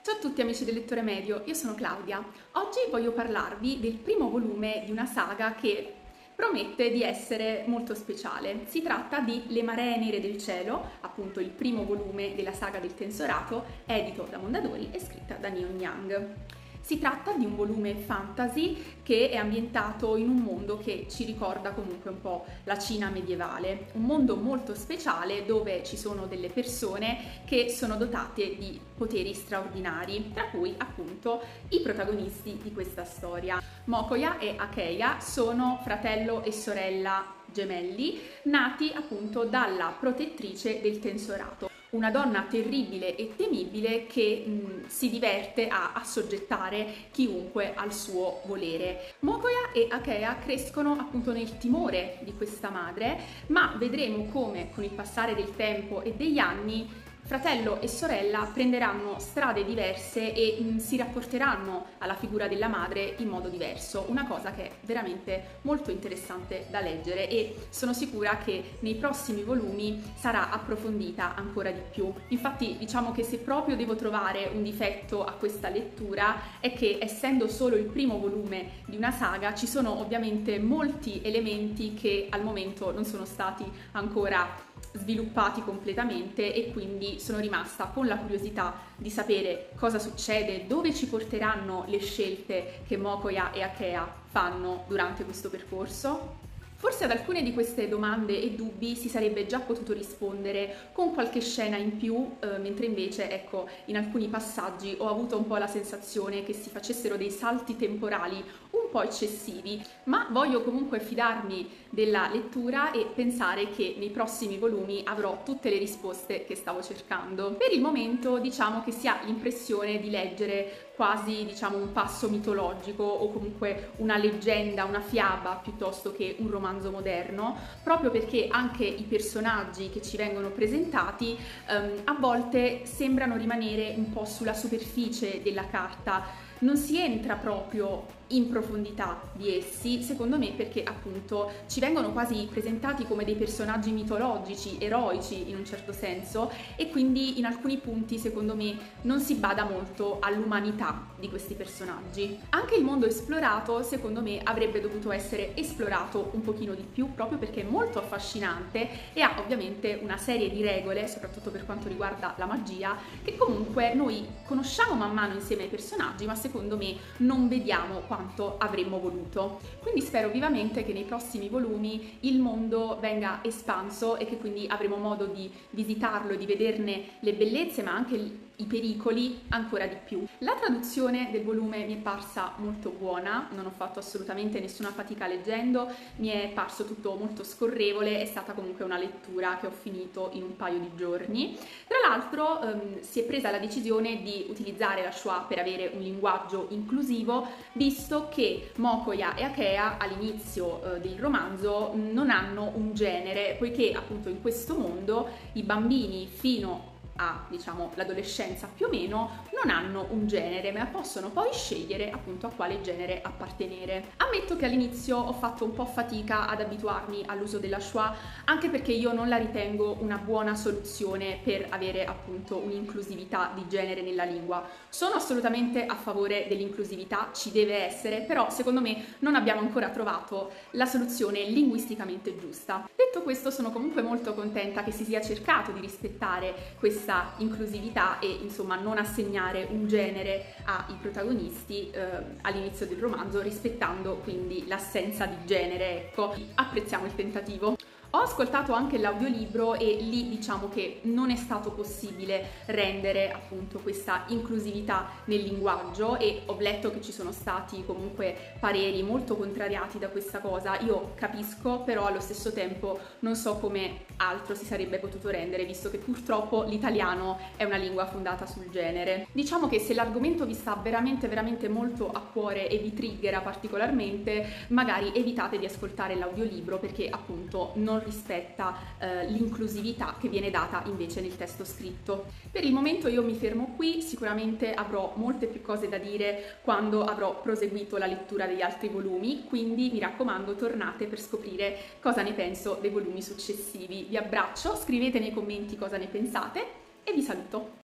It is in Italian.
Ciao a tutti amici del Lettore Medio, io sono Claudia. Oggi voglio parlarvi del primo volume di una saga che promette di essere molto speciale. Si tratta di Le Maree Nere del Cielo, appunto il primo volume della saga del Tensorato, edito da Mondadori e scritta da Neon Young. Si tratta di un volume fantasy che è ambientato in un mondo che ci ricorda comunque un po' la Cina medievale, un mondo molto speciale dove ci sono delle persone che sono dotate di poteri straordinari, tra cui appunto i protagonisti di questa storia. Mokoya e Akeya sono fratello e sorella gemelli, nati appunto dalla protettrice del Tensorato. Una donna terribile e temibile che si diverte a assoggettare chiunque al suo volere. Mokoya e Akeya crescono appunto nel timore di questa madre, ma vedremo come con il passare del tempo e degli anni fratello e sorella prenderanno strade diverse e si rapporteranno alla figura della madre in modo diverso, una cosa che è veramente molto interessante da leggere e sono sicura che nei prossimi volumi sarà approfondita ancora di più. Infatti diciamo che se proprio devo trovare un difetto a questa lettura è che essendo solo il primo volume di una saga ci sono ovviamente molti elementi che al momento non sono stati ancora sviluppati completamente e quindi sono rimasta con la curiosità di sapere cosa succede, dove ci porteranno le scelte che Mokoya e Akeya fanno durante questo percorso. Forse ad alcune di queste domande e dubbi si sarebbe già potuto rispondere con qualche scena in più, mentre invece, ecco, in alcuni passaggi ho avuto un po' la sensazione che si facessero dei salti temporali un po' eccessivi, ma voglio comunque fidarmi della lettura e pensare che nei prossimi volumi avrò tutte le risposte che stavo cercando. Per il momento diciamo che si ha l'impressione di leggere quasi un passo mitologico o comunque una leggenda, una fiaba piuttosto che un romanzo moderno, proprio perché anche i personaggi che ci vengono presentati a volte sembrano rimanere un po' sulla superficie della carta, non si entra proprio in profondità di essi, secondo me perché appunto ci vengono quasi presentati come dei personaggi mitologici, eroici in un certo senso, e quindi in alcuni punti secondo me non si bada molto all'umanità di questi personaggi. Anche il mondo esplorato secondo me avrebbe dovuto essere esplorato un pochino di più, proprio perché è molto affascinante e ha ovviamente una serie di regole, soprattutto per quanto riguarda la magia, che comunque noi conosciamo man mano insieme ai personaggi, ma secondo me non vediamo quanto avremmo voluto. Quindi spero vivamente che nei prossimi volumi il mondo venga espanso e che quindi avremo modo di visitarlo e di vederne le bellezze, ma anche i pericoli ancora di più. La traduzione del volume mi è parsa molto buona, non ho fatto assolutamente nessuna fatica leggendo, mi è parso tutto molto scorrevole, è stata comunque una lettura che ho finito in un paio di giorni. Tra l'altro si è presa la decisione di utilizzare la schwa per avere un linguaggio inclusivo, visto che Mokoya e Akeya all'inizio del romanzo non hanno un genere, poiché appunto in questo mondo i bambini fino a l'adolescenza più o meno non hanno un genere, ma possono poi scegliere appunto a quale genere appartenere. Ammetto che all'inizio ho fatto un po' fatica ad abituarmi all'uso della schwa, anche perché io non la ritengo una buona soluzione per avere appunto un'inclusività di genere nella lingua. Sono assolutamente a favore dell'inclusività, ci deve essere, però secondo me non abbiamo ancora trovato la soluzione linguisticamente giusta. Detto questo, sono comunque molto contenta che si sia cercato di rispettare questa inclusività e insomma non assegnare un genere ai protagonisti all'inizio del romanzo, rispettando quindi l'assenza di genere, ecco. Apprezziamo il tentativo. Ho ascoltato anche l'audiolibro e lì diciamo che non è stato possibile rendere appunto questa inclusività nel linguaggio e ho letto che ci sono stati comunque pareri molto contrariati da questa cosa. Io capisco, però allo stesso tempo non so come altro si sarebbe potuto rendere, visto che purtroppo l'italiano è una lingua fondata sul genere. Diciamo che se l'argomento vi sta veramente molto a cuore e vi triggera particolarmente, magari evitate di ascoltare l'audiolibro perché appunto non rispetta l'inclusività che viene data invece nel testo scritto. Per il momento io mi fermo qui, sicuramente avrò molte più cose da dire quando avrò proseguito la lettura degli altri volumi, quindi mi raccomando tornate per scoprire cosa ne penso dei volumi successivi. Vi abbraccio, scrivete nei commenti cosa ne pensate e vi saluto.